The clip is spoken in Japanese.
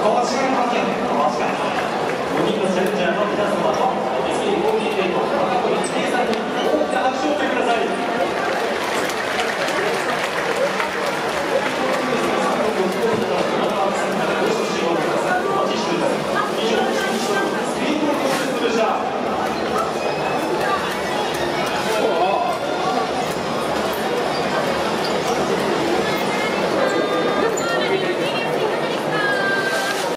ここ違いますよね。確かに。5人のチャレンジャーの皆様と